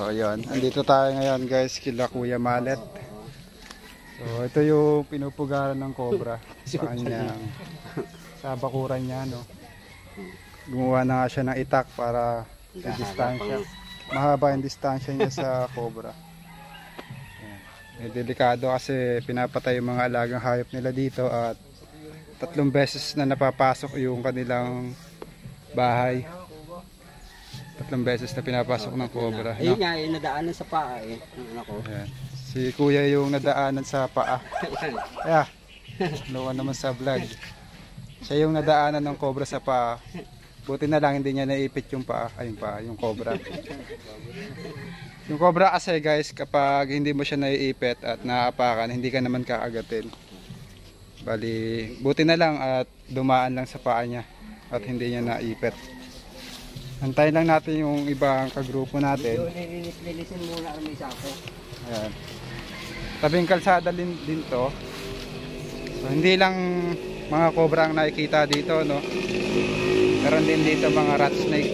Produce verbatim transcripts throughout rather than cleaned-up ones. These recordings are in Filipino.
So yun, andito tayo ngayon guys kila Kuya Mallet. So ito yung pinupugaran ng cobra sa kanyang sa bakuran niya, no. Gumawa na nga siya ng itak para sa distansya. Mahaba yung distansya niya sa cobra. Eh, delikado kasi pinapatay yung mga alagang hayop nila dito at tatlong beses na napapasok yung kanilang bahay. Tatlong beses na pinapasok ng cobra. Ayun nga, yung nadaanan sa paa eh. Ako. Ayan. Si Kuya yung nadaanan sa paa. Kaya, nawa naman sa vlog. Siya yung nadaanan ng cobra sa paa. Buti na lang hindi niya naipit yung paa. Ayun pa, yung cobra. Yung cobra kasi guys, kapag hindi mo siya naiipit at naapakan, hindi ka naman kakagatin. Bali, buti na lang at dumaan lang sa paa niya at hindi niya naipit. Antayin lang natin yung ibang kagrupo natin. Lilisin muna kami sa ako. Ayan. Tabing kalsada din, din to. So, hindi lang mga cobra ang nakikita dito, no? Meron din dito mga rat snake.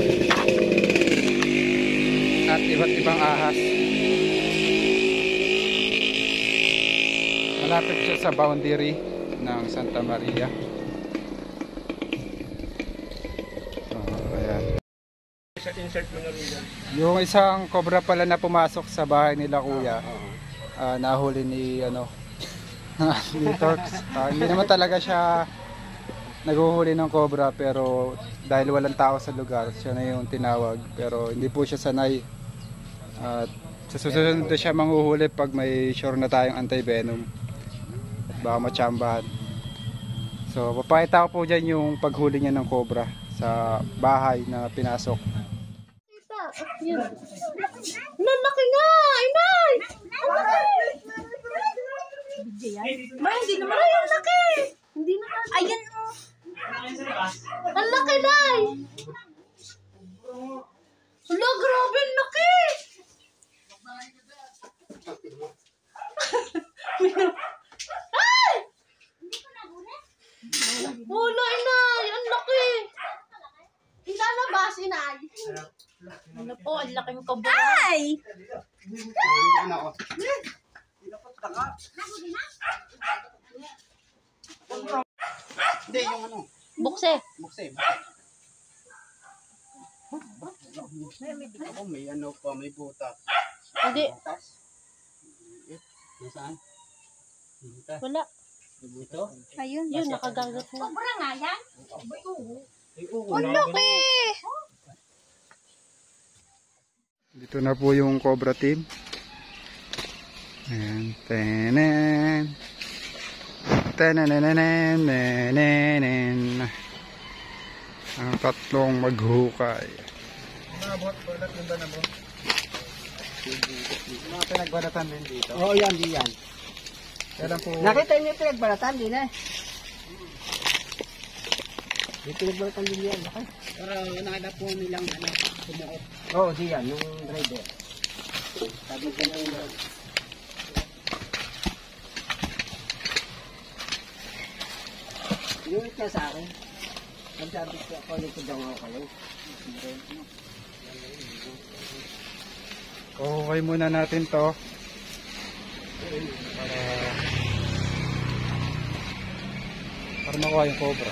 At iba't ibang ahas. Malapit siya sa boundary ng Santa Maria. Yung isang cobra pala na pumasok sa bahay nila Kuya, uh, nahuli ni ano ni Torx. Uh, hindi naman talaga siya naghuhuli ng cobra, pero dahil walang tao sa lugar, siya na yung tinawag. Pero hindi po siya sanay. At uh, sa susunod na siya manghuhuli pag may sure na tayong anti-venom. Baka matsambahan. So papakita ko po dyan yung paghuli niya ng cobra sa bahay na pinasok. Yun. Lalaki nga! Inay! May, hindi naman. Ay, ang laki! Hindi na. Ayan o. Ang laki, Nay! Hala, grabe, ang laki! Ay! Wala, Inay! Ang laki! Ilalabas, Inay! Ano po, ang laking cobra. Ay! Hindi, yung ano. Bukse. Bukse. Ako may ano pa, may butas. Hindi. Butas? Nasaan? Butas. Wala. Ito? Ayun. Yun, nakagagat na. Cobra nga yan? Ang laki! Dito na po yung cobra team. Ayan. Tenen. Tenenenenen. Nenenen. Ang tatlong maghukay. Mga bot, balat yung ba na bro? Mga pinagbalatan din dito. Oo, yan, di yan. Kailan po... Nakita niyo yung pinagbalatan din eh. Yung pinagbalatan din yan. Okay. Pero nakita po nilang ano, sumuot. Oo, di yan, yung driver. Sabi ko na yung driver. Yung ito sa akin. Nagsabi ko ako, nito daw ako kayo. Okay muna natin to. Para... Para makuha yung cobra.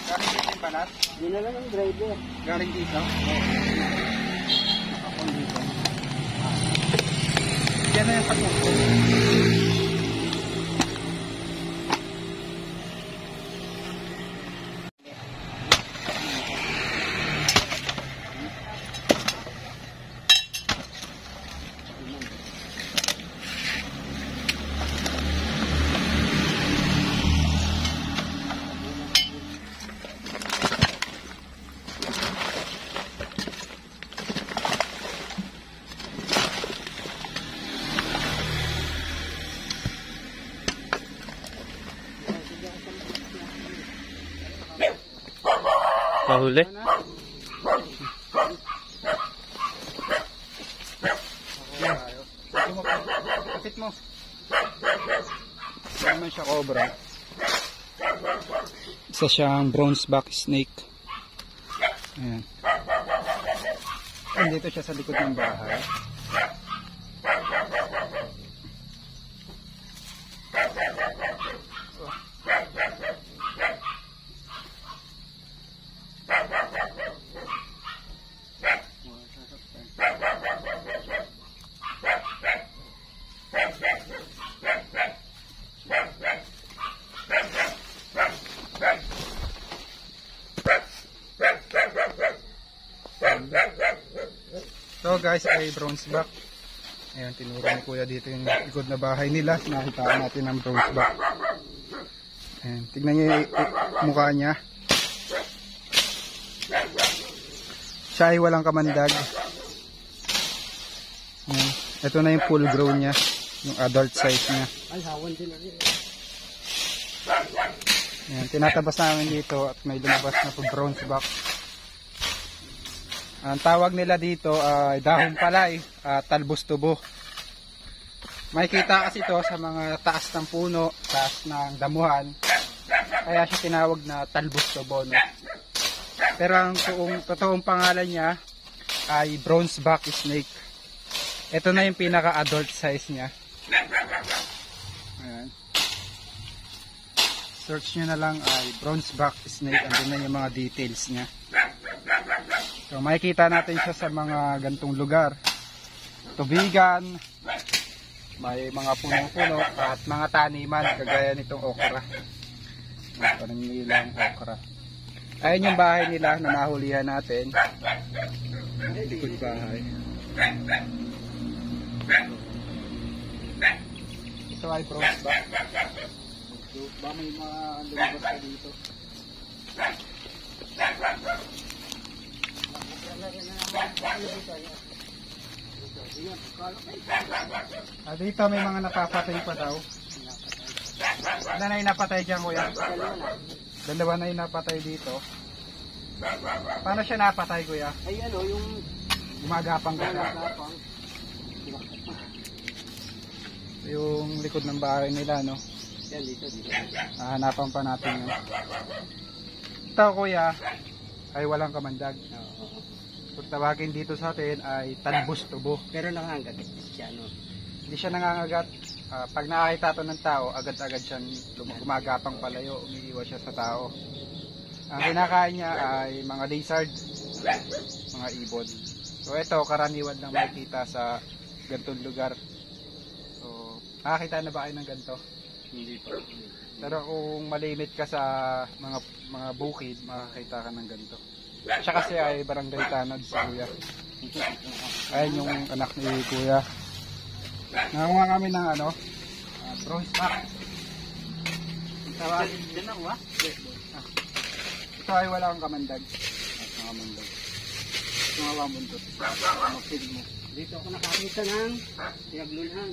Galing dito yung balat? Dinala ng driver. Galing dito? Nakapon dito. Yan na yung pagkukul. Mahuli. Kapit mo. Hindi naman siya cobra. Isa siyang bronze back snake. Ayan. Dito siya sa likod ng bahay. So guys, ay bronze back. Ayan, tinuro ni kuya dito yung likod na bahay nila. Nakita natin ang bronze back. Ayan, tignan niyo yung mukha niya. Siya ay walang kamandag. Ayan, ito na yung full grown niya. Yung adult size niya. Ay, hawan din na rin. Ayan, tinatabas namin dito at may lumabas na po bronze back. Ang tawag nila dito ay uh, dahon palay, uh, talbos tubo. Makikita kasi ito sa mga taas ng puno, taas ng damuhan. Kaya siya tinawag na talbos tubo. No? Pero ang toong, totoong pangalan niya ay bronze back snake. Ito na yung pinaka-adult size niya. Ayan. Search nyo na lang ay bronze back snake. Andun na yung mga details niya. So makikita natin siya sa mga gantong lugar. Tubigan, may mga punong-puno at mga taniman kagaya nitong okra. Parang nilang okra. Ayun yung bahay nila na nahulihan natin. Likod bahay. Ito ay bronze back. Ba may mga lumabas ka dito. Ah, dito may mga napapatay pa daw. Ano na yung napatay dyan, kuya? Dalawa na yung napatay dito. Paano siya napatay, kuya? Ay ano, yung Gumagapang ka siya. gumagapang. Yung likod ng bahay nila, no? Yan, dito, dito. Hahanapan pa natin yun. Ito, kuya, ay walang kamandag. Oo. Kung tawagin dito sa atin ay talbos tubo. Pero nakahanggat siya, no? Hindi siya nangangagat. Uh, pag nakakita ito ng tao, agad-agad siya gumagapang palayo, umiiwas siya sa tao. Ang kinakain niya ay mga lizard, mga ibon. So ito, karaniwan lang makikita sa gantong lugar. So, nakakita na ba kayo ng ganito? Hindi pa. Pero kung malimit ka sa mga mga bukid, makakita ka ng ganito. Siya kasi ay barangay tanod si kuya. Ayun yung anak ni kuya. Nakakuha kami ng ano, uh, bronze back. Tawag, Diyan ako, ha? ito ay wala kang kamandag. Mga kamandag. Tumawa mo ito. Mag-feed mo. Dito ako nakakita ng tinaglulhan.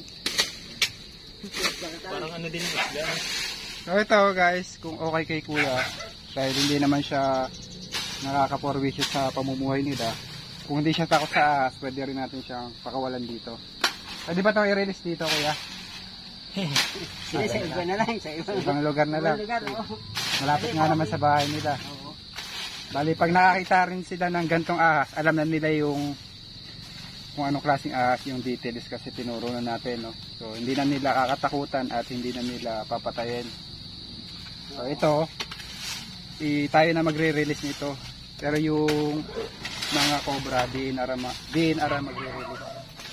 Parang ano din isda. So ito guys, kung okay kay kuya, dahil hindi naman siya nakaka-porwisyo sa pamumuhay nila, kung hindi siya takot sa ahas, pwede rin natin siyang pakawalan dito. Pwede ba itong i-release dito, kuya? Hindi, sa iba na lang. Sa iba Sa ibang lugar na lang. lugar, oo. Malapit nga naman sa bahay nila. Oo. Bali, pag nakakita rin sila ng gantong ahas, alam na nila yung kung anong klaseng ahas, yung details kasi tinuro na natin. No? So, hindi na nila kakatakutan at hindi na nila papatayin. So, ito, i, tayo na magre-release nito. Pero yung mga cobra, di in ara, di in ara magre-release.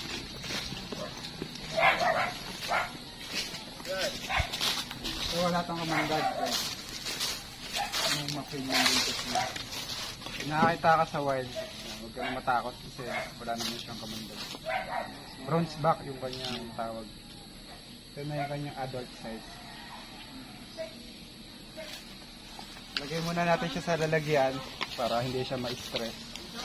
So wala tang kamandag. Anong mapinyan dito sila. Nakakita ka sa wild, huwag ka na matakot kasi wala naman siyang kamandag. Bronze back yung kanyang tawag. Ito na yung kanyang adult size. Lagay muna natin siya sa lalagyan para hindi siya ma-stress.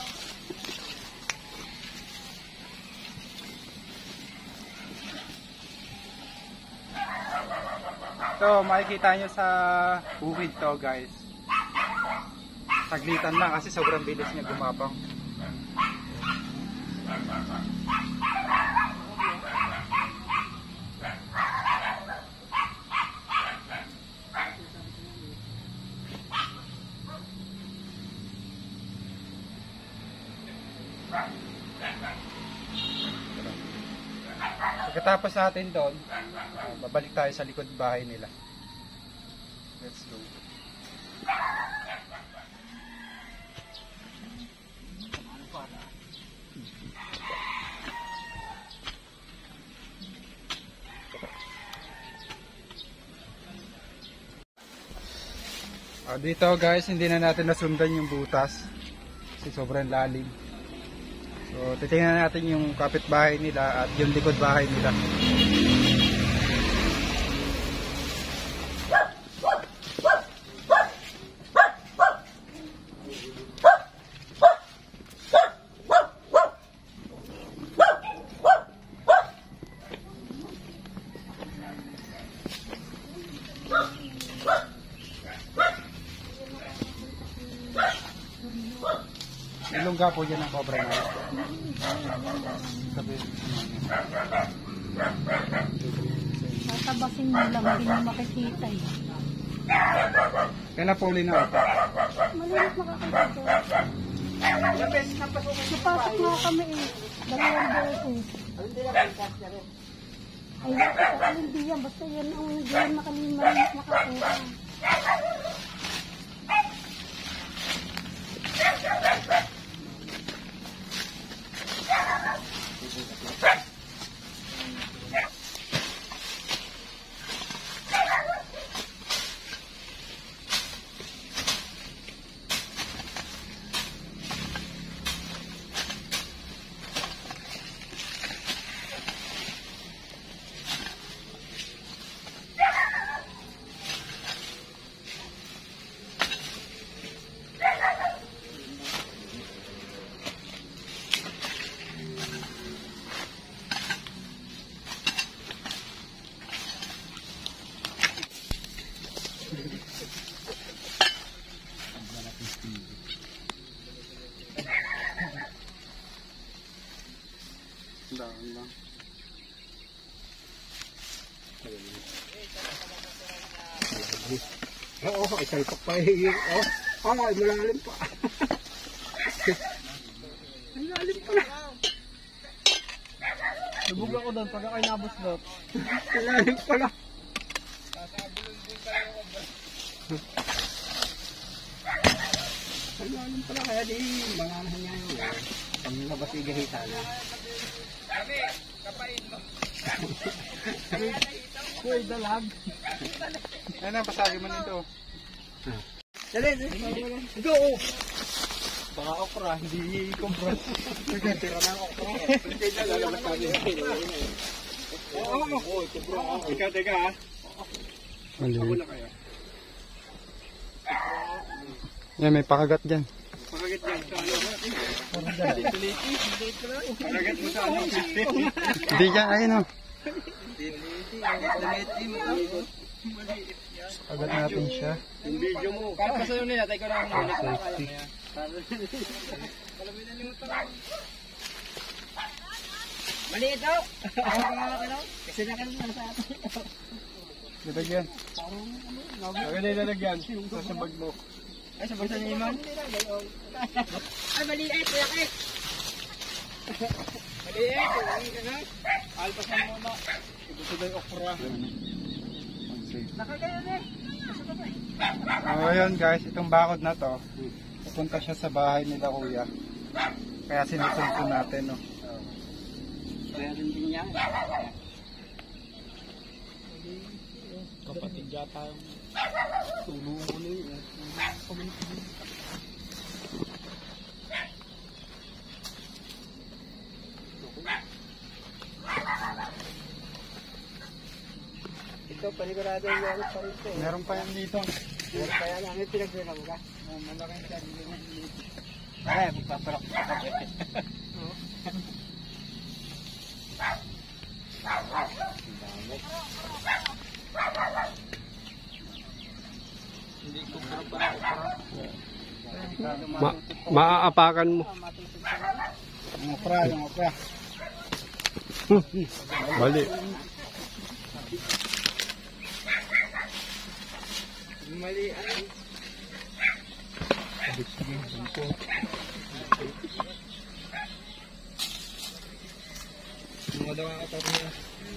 So makikita nyo sa bukid to guys. Saglitan lang kasi sobrang bilis niya gumapang. Pagkatapos natin doon, uh, babalik tayo sa likod bahay nila. Let's go. Uh, dito guys, hindi na natin nasundan yung butas kasi sobrang lalim. So titingnan natin yung kapitbahay nila at yung likod bahay nila. Ilongga po dyan ang cobra na ito. Sabi, tatabasin mo lang, hindi mo makikita eh. kailan po uli na ito? Maliit makakita. Napasok nga kami eh. Dalawang beses. Ay, bakit hindi yan. Basta yan ang hindi yan makaliman makakuha. Dahan lang. Oo, ay salpak pa yung, oh, oh, ay malalim pa. Ay malalim pa. Lubog ako doon pagka kayo nabuslot. Malalim pala. Ay malalim pala, kaya di manganahan niya yun. Pag labas igahita na. Kami, kapain mo. Kuy, dalag. Yan ang pasagi mo nito. Dali, dali. Go! Baka okra, hindi kumpra. Tira na okra. Hindi na lalabas kami. Oo, oo, kumpra. Teka, teka ha. Ako na kaya. Yan, may pakagat dyan. Pakagat yan. Pakagat mo sa ano. Hindi dyan, ayun o. Pakagat natin siya. Yung video mo. Para sa iyo nila, tayo ko lang ang muna. Safety. Maliit daw. Kasi nakalala sa atin. Lalagyan. Lagyan na ilalagyan. Sa sabag mo. Ay, sa bulsa ni Iman. Ay, maliit. Maliit. Maliit. Alpas na muna. Ito sa day okra. Nakagaya na eh. So ayun guys, itong bakod na to, pupunta siya sa bahay nila kuya. Kaya sinusunod natin, no. Meron din yan. Kapatid yata yung tulungan mo na yun. Ito, panigurado yung meron pa rin ito. Meron pa yan dito. Meron pa yan. Ano yung pinagbilang ka? Oh, malaking siya. Ay, magpapalak sa kapatid. Hindi ko Ma maaapakan mo. Yung opra, yung opra. Bali. Mali, ano? Mga daw ang atar niya.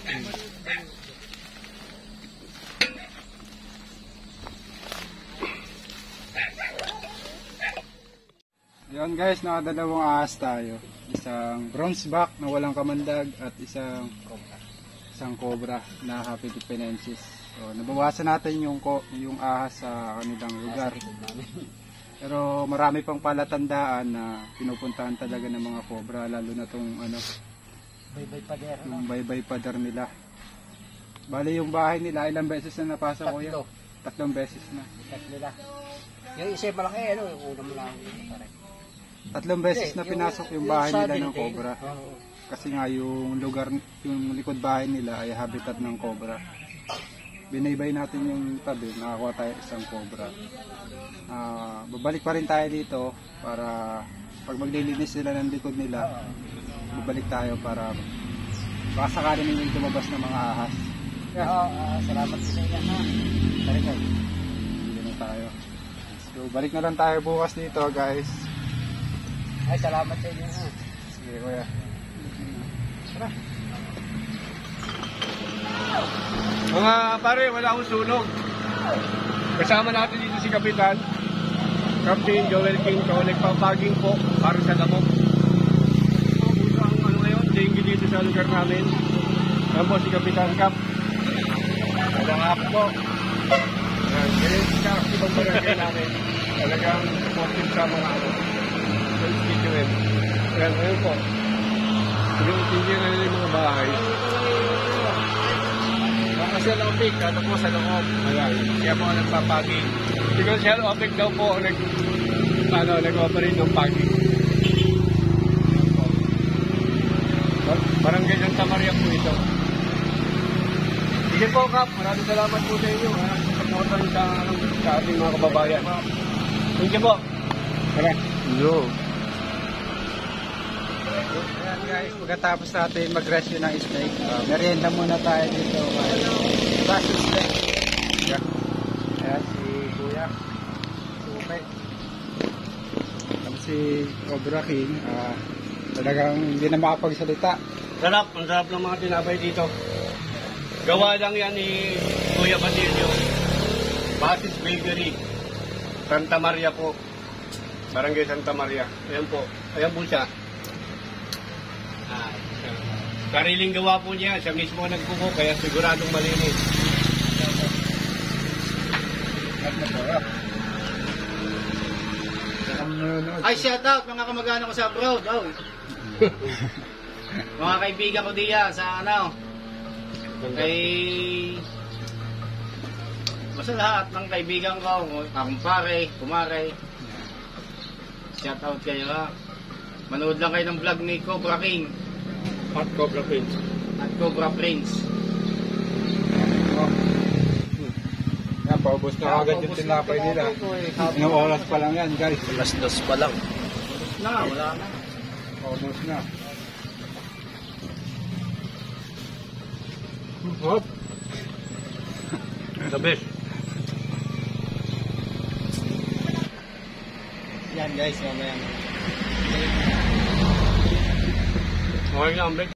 Yun guys, nakadalawang ahas tayo. Isang bronze back na walang kamandag at isang isang cobra na happy dependencies. So, nabawasan natin yung ko, yung ahas sa kanilang lugar. Pero marami pang palatandaan na pinupuntahan talaga ng mga cobra, lalo na tong ano, Bye-bye pa der. yung bye-bye pader nila. Bali yung bahay nila, ilang beses na napasa ko yun? Tatlo. Tatlong beses na. Tatlo lang. Yung isa yung malaki, ano? Yung una mo lang. Tatlong beses na pinasok yung bahay nila ng cobra. Oo. Kasi nga yung lugar, yung likod bahay nila ay habitat ng cobra. Binaybay natin yung tabi, nakakuha tayo isang cobra. Ah, babalik pa rin tayo dito para pag maglilinis sila ng likod nila, babalik tayo para baka sakali may lumabas ng mga ahas. Yeah, oh, ah, salamat sa inyo. Ha? Tarikay. Hindi na tayo. So balik na lang tayo bukas dito guys. Ay, salamat sa inyo. Ha? Sige kuya. Tara. Mga pare, wala akong sunog. Kasama natin dito si Kapitan. Captain Joel King, so nagpapaging po para sa lamok. Puso ang ano ngayon, dengue dito sa lugar namin. Yan po si Kapitan Cap. Walang hap po. Yan, ganyan siya ang ibang barangay namin. Talagang supportive sa mga ano. Constituent. Yan, ngayon po. Pinag-itigyan na nila yung mga bahay. Kasi ang optic, ano po sa loob. Ayan, kaya po nagpapaging. Because shell optic daw po nag, ano, nag-operate ng paging. Barangay Santa Maria po ito. Sige po, Kap. Maraming salamat po sa inyo. Ha? Sa supportan sa, ano, sa ating mga kababayan. Thank you po. Tara. Yo. Ayan guys, pagkatapos natin mag-rescue ng snake, uh, merienda muna tayo dito. Baso snake. Yeah. Ayan si Kuya. Supe. Tapos si Cobra King, uh, talagang hindi na makapagsalita. Sarap. Ang sarap ng mga tinapay dito. Gawa lang yan ni Kuya Basilio. Basis Bakery. Santa Maria po. Barangay Santa Maria. Ayan po. Ayan po siya. Ah, siya. Sariling gawa po niya. Siya mismo nagkuko. Kaya siguradong malinis. Ay, shout out mga kamag-anak ko sa abroad. Oh. Mga kaibigan ko diyan sa ano. Kay basta lahat ng kaibigan ko, akong pare, kumare. Shout out kayo ha. Manood lang kayo ng vlog ni Cobra King At Cobra Prince. at Cobra Prince. Yan, paubos na agad yung tinapay nila. Ilang oras pa lang yan guys. Alas dos pa lang. Na, wala na. Paubos na. Hop. The best. Yan guys, mamaya. Okay na ang break.